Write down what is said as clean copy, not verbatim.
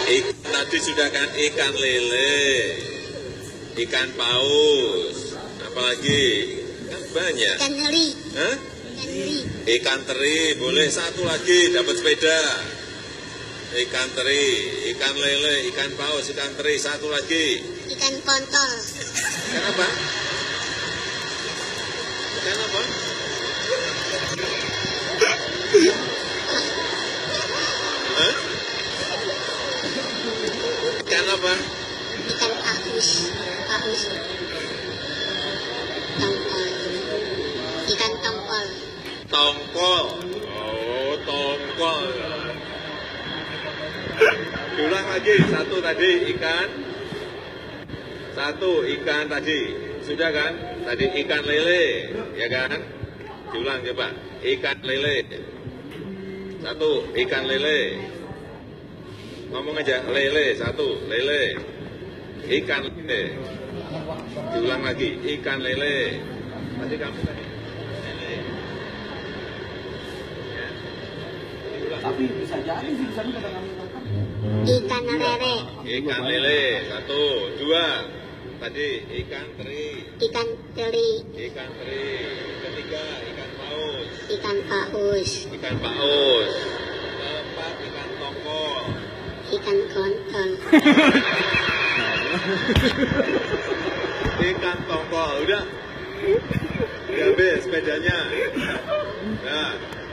Tadi sudah kan ikan lele, ikan paus, apalagi kan banyak. Ikan teri. Hah? Ikan teri. Ikan teri, boleh satu lagi dapat sepeda. Ikan teri, ikan lele, ikan paus, ikan teri, satu lagi. Ikan kontol. Ikan apa? Ikan apa? Hah? Ikan apa? Ikan paus. Paus. Tongkol. Ikan tongkol. Tongkol. Oh, tongkol. Diulang lagi, satu tadi ikan. Satu ikan tadi. Sudah kan? Tadi ikan lele, ya kan? Diulang coba. Ikan lele. Satu, ikan lele. Ngomong aja, lele, satu, lele. Ikan lele. Diulang lagi, ikan lele. Tadi kamu tadi. Lele. Ya. Diulang. Tapi bisa jadi sih, bisa kata kami. Ikan lele. Ikan lele, satu, dua. Tadi ikan teri. Ikan teri. Ikan teri. Ketiga, ikan paus. Ikan paus. Ikan paus. Keempat, ikan tongkol. Ikan kontol. Ikan tongkol, udah. Udah habis sepedanya. Nah.